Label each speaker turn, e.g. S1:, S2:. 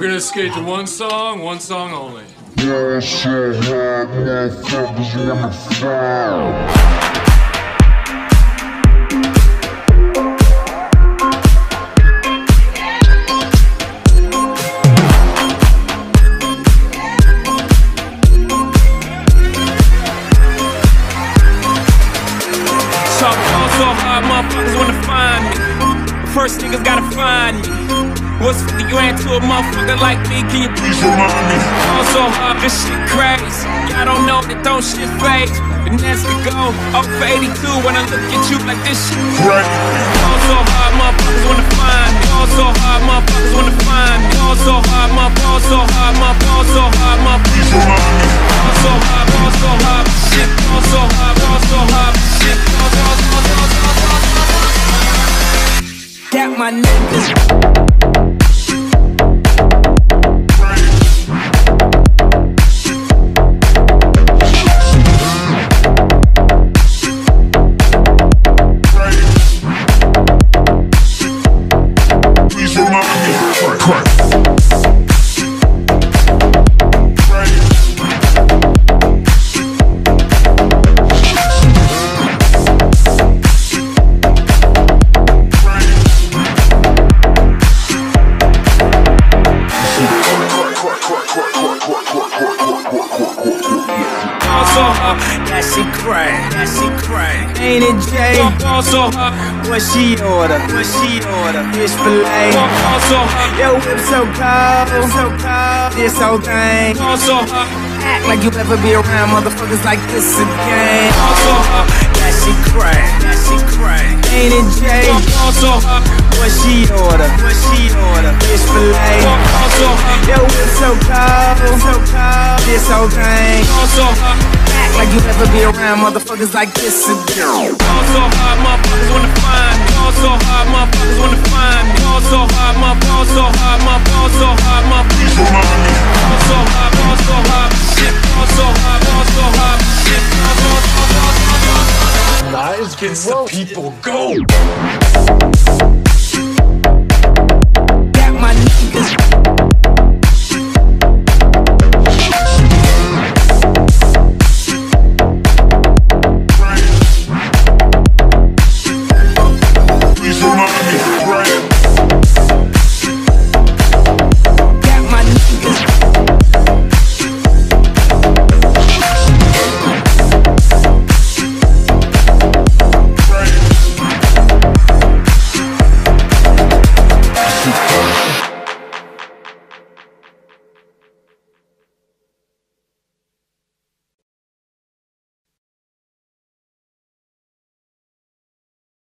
S1: We're gonna skate to one song only.
S2: Yeah, so hard, motherfuckers wanna fly.
S3: So hard, motherfuckers wanna find me. First niggas gotta find me. What's 50 grand to a motherfucker like me? Can you please remind me? Fall so hard, this shit crazy. Y'all don't know that don't shit phase. Finesse to go, up for 82 when I look at you like this shit crazy. Fall so hard, motherfuckers wanna find me. Fall so hard, motherfuckers wanna find me. Fall so hard, fall so hard, fall so hard, please remind me. Fall so hard, shit. Fall so hard, shit. Got my niggas. Please remind me. That shit crack, ain't it Jay? What she order? Fish fillet. Yo, whip so cold, this whole thing. Act like you ever be around motherfuckers like this again. That shit crack, ain't it Jay? What she order? Fish fillet. Yo, whip so cold, this whole thing. Act like you ever be around motherfuckers like this again. Fall so hard, motherfuckers wanna find me. Fall so hard, motherfuckers wanna find me. Fall so hard,